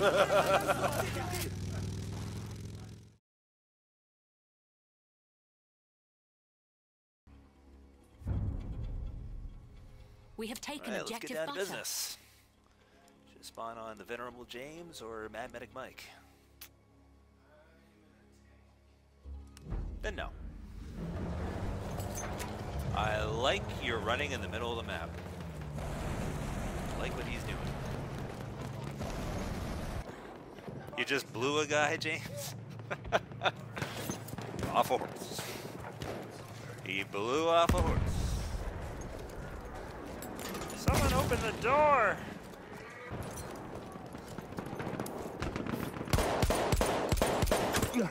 We have taken Alright, objective let's get down to butter. business. Should spawn on the Venerable James or MadMedic Mike? Then no. I like you're running in the middle of the map. I like what he's doing. You just blew a guy, James? Off a horse. He blew off a horse. Someone open the door! No!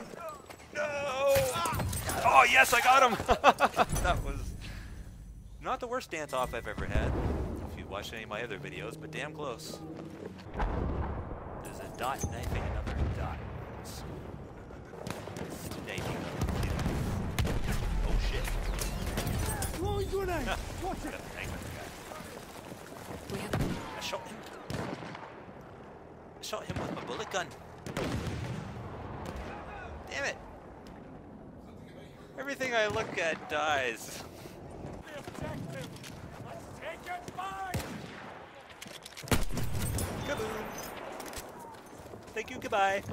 Oh yes, I got him! That was not the worst dance-off I've ever had. If you watched any of my other videos, but damn close. There's a dot knifing another dot. Sniping. Oh shit. Throwing grenade! Watch it! I shot him. I shot him with my bullet gun. Damn it. Everything I look at dies. The objective! Let's take it back! Kaboom. Thank you, goodbye.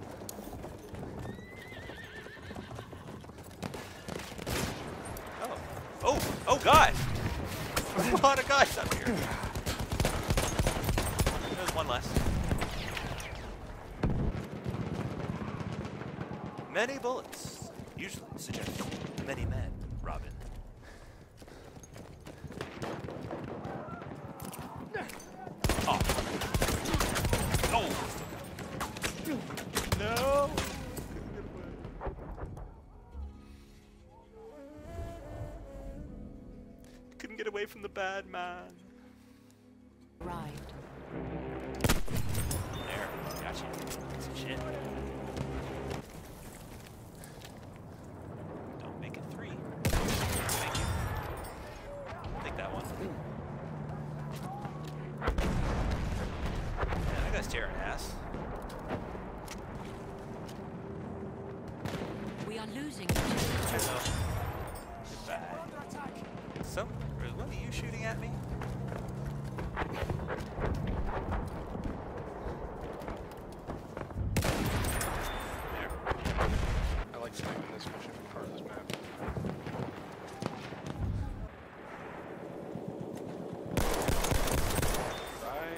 Oh. Oh, oh god! There's a lot of guys up here. There's one less. Many bullets usually suggest many men, Robin. Oh. Oh! No! Couldn't get away from the bad man. Arrived. There, gotcha. Some shit. Don't make it 3. Thank you. Take that one. Yeah, that guy's tearing ass. We are losing. Hello. Goodbye. So, what are you shooting at me? There. I like sniping this mission part of this map. Bye.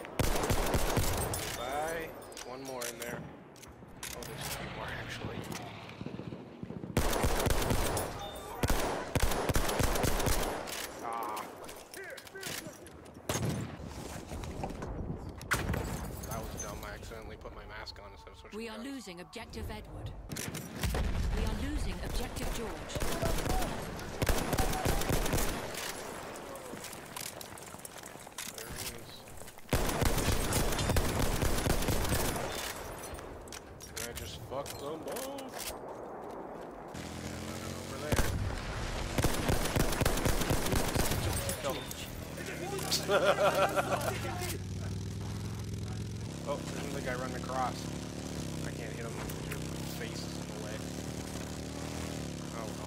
Bye. One more in there. Oh, there's 3 more actually. Ah. That was dumb. I accidentally put my mask on instead of switching. We are guns. losing objective Edward. We are losing objective George. There he is. And I just fucked them both. Over there. Oh, there's another guy running across. I can't hit him because your face is in the way. Oh well.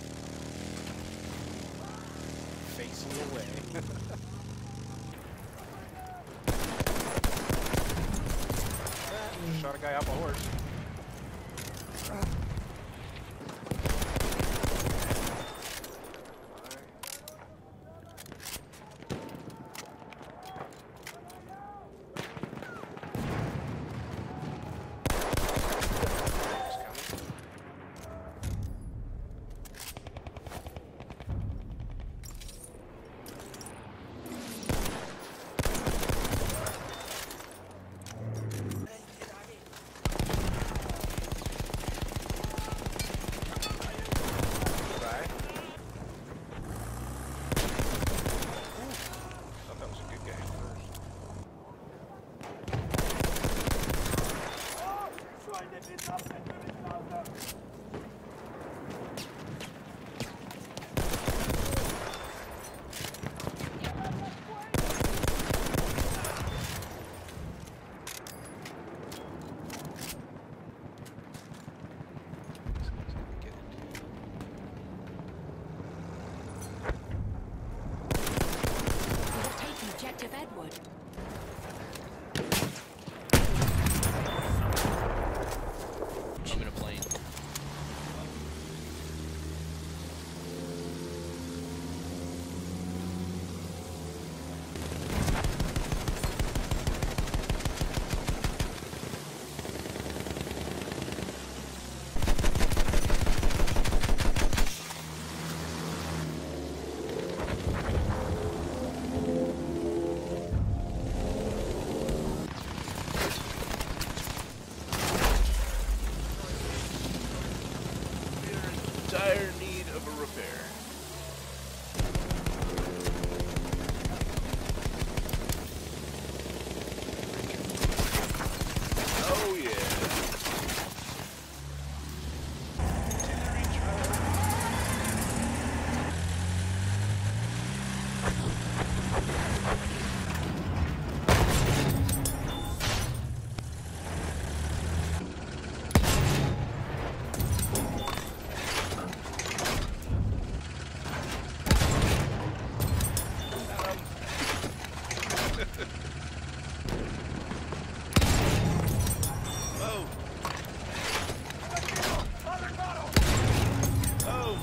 Face in the way. Shot a guy off a horse. Objective Edward. I'm in a plane. Dire need of a repair. Oh yeah. Oh. Oh.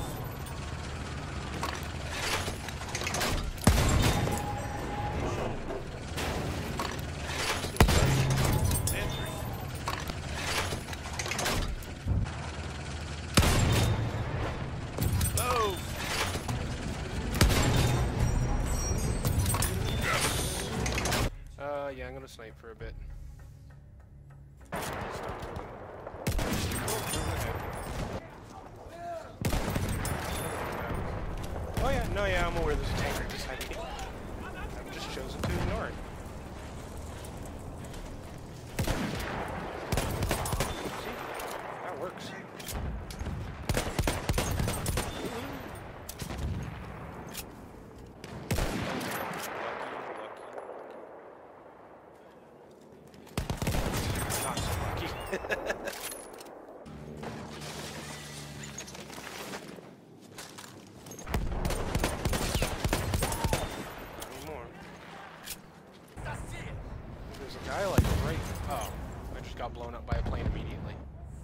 Oh. Yeah, I'm gonna snipe for a bit. Oh yeah, no, yeah, I'm aware there's a tanker just hiding. I've just chosen to ignore it. See? That works. Not so lucky. There's a guy like right. Oh, I just got blown up by a plane immediately.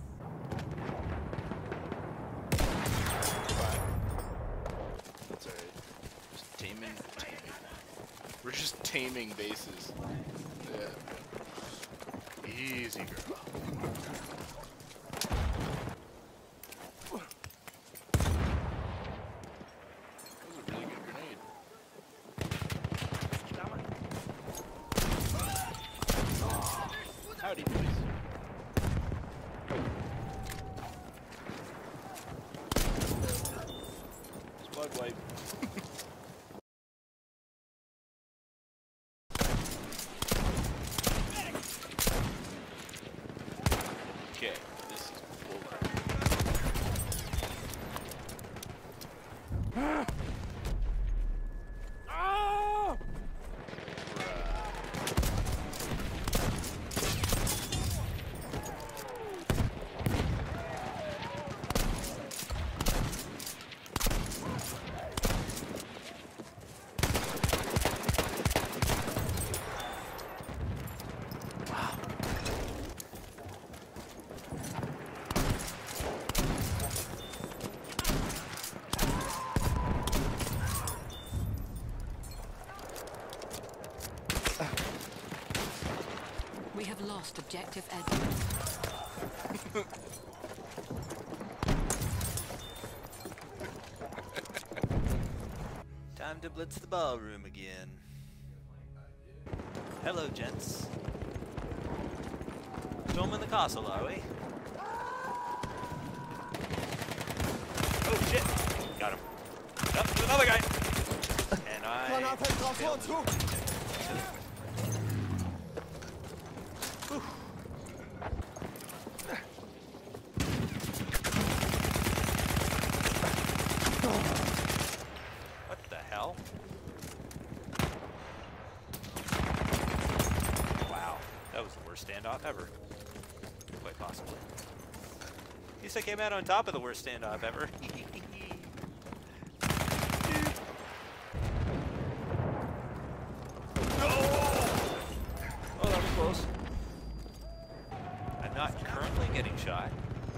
Goodbye. That's alright. Just taming. We're just taming bases. Yeah. Easy, girl. That was a really good grenade. Howdy, boys. Squad wipe. Okay, this is bull. Oh! We have lost Objective Edward. Time to blitz the ballroom again. Hello, gents. Storming the castle, are we? Oh shit! Got him. Up to another guy! And I failed him. Whew. What the hell? Wow, that was the worst standoff ever. Quite possibly. At least I came out on top of the worst standoff ever. No! shot.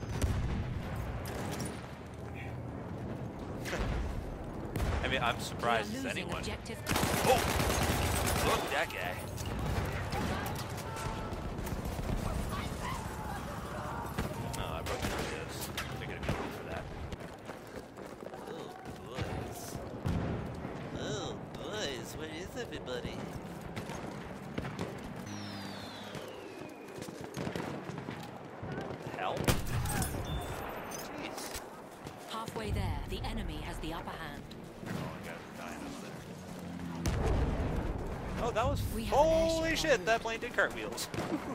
I mean, I'm surprised We are as losing anyone. objective. Oh! Look at that guy. No, I broke through this. They're gonna be good for that. Oh, boys. Oh, boys, where is everybody? Hell? Jeez. Halfway there, the enemy has the upper hand. Oh, I got dying up there. Oh, that was. We have an Holy airship en shit, route. that plane did cartwheels.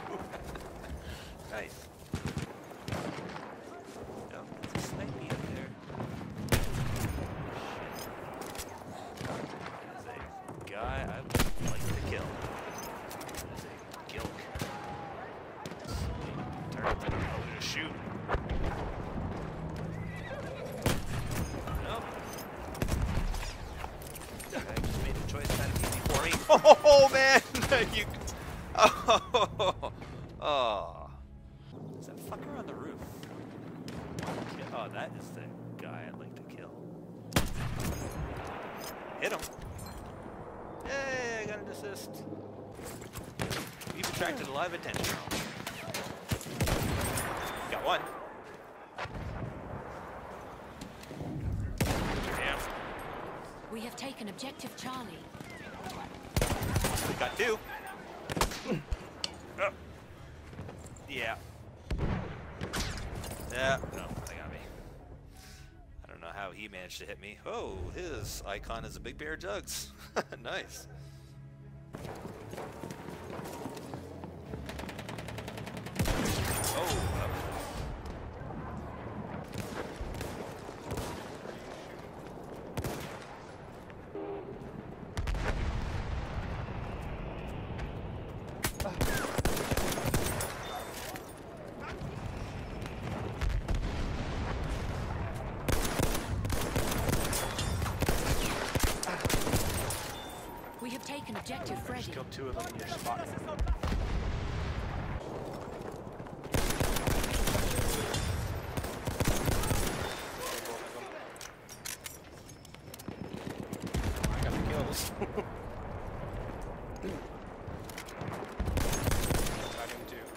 Nice. Oh, it's a snipey up there. There's a guy I would like to kill. There's a G.I.L.K. Turn. Oh, gonna shoot. Nope. I just made a choice kind of easy for me. Oh man! You. Oh. Is that fucker on the roof? Oh, that is the guy I'd like to kill. Hit him. Yay! I got an assist. We've attracted a lot of attention. Got one. Damn. We have taken objective Charlie. Got two. Oh. Yeah. Yeah. No, they got me. I don't know how he managed to hit me. Oh, his icon is a big bear jugs. Nice. Oh. We have taken objective Freddy. Just killed two of them in your spot. I got the kills. Got him too.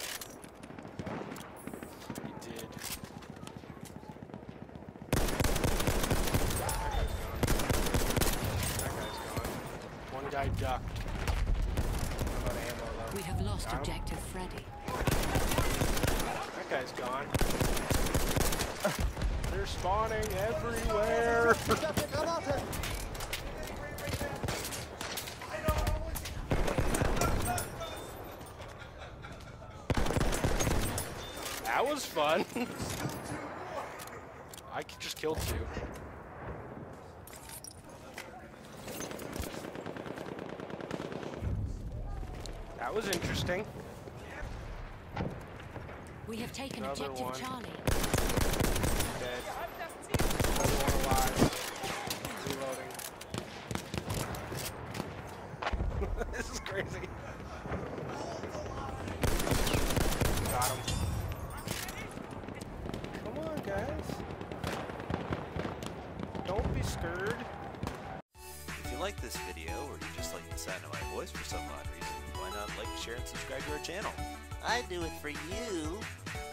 He did. That guy's gone. One guy ducked. How about ammo though? We have lost Got him? objective Freddy. That guy's gone. They're spawning everywhere. That was fun. I just killed two. That was interesting. We have taken Another objective one. Charlie. Dead. Another one alive. Reloading. This is crazy. Got him. Come on, guys. Don't be scared. If you like this video, or you just like the sound of my voice for some odd reason, why not like, share, and subscribe to our channel? I do it for you.